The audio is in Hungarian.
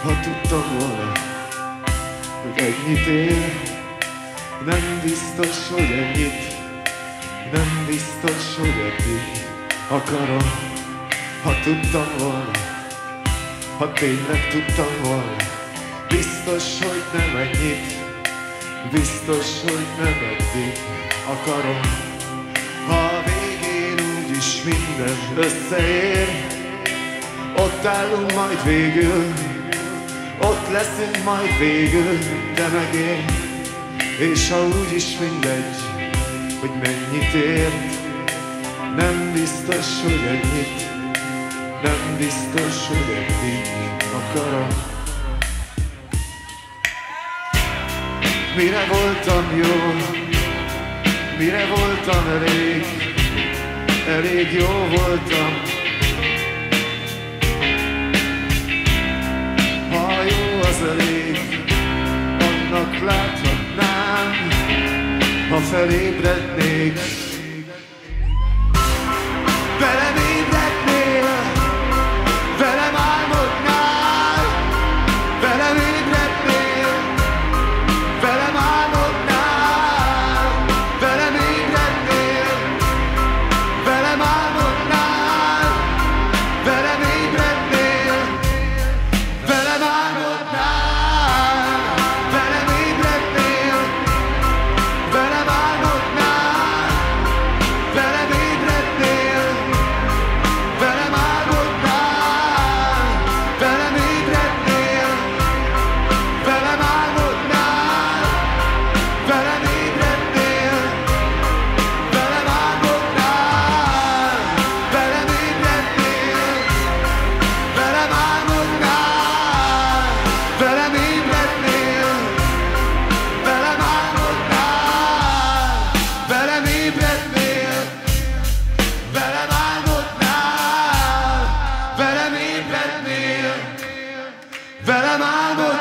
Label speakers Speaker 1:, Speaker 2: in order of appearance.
Speaker 1: Ha tudtam volna, hogy ennyit ér, nem biztos, hogy ennyit, nem biztos, hogy eddig akarom. Ha tudtam volna, ha tényleg tudtam volna, biztos, hogy nem ennyit, biztos, hogy nem eddig akarom. Ha a végén úgyis minden összeér, ott állunk majd végül, ott leszünk majd végül, te meg én. És ha úgyis mindegy, hogy mennyit ért, nem biztos, hogy ennyit, nem biztos, hogy eddig akarom. Mire voltam jó, mire voltam elég, elég jó voltam. Ha jó az elég, annak láthatnám, ha felébrednék. Velem ébrednél, velem álmodnál, velem ébrednél, velem álmodnál, velem ébrednél, velem álmodnál, velem ébrednél, velem álmodnál, velem ébrednél, velem álmodnál, velem ébrednél, velem álmodnál, velem ébrednél, velem álmodnál, velem ébrednél, velem álmodnál, velem ébrednél, velem álmodnál, velem ébrednél, velem álmodnál, velem ébrednél, velem álmodnál, velem ébrednél, velem álmodnál.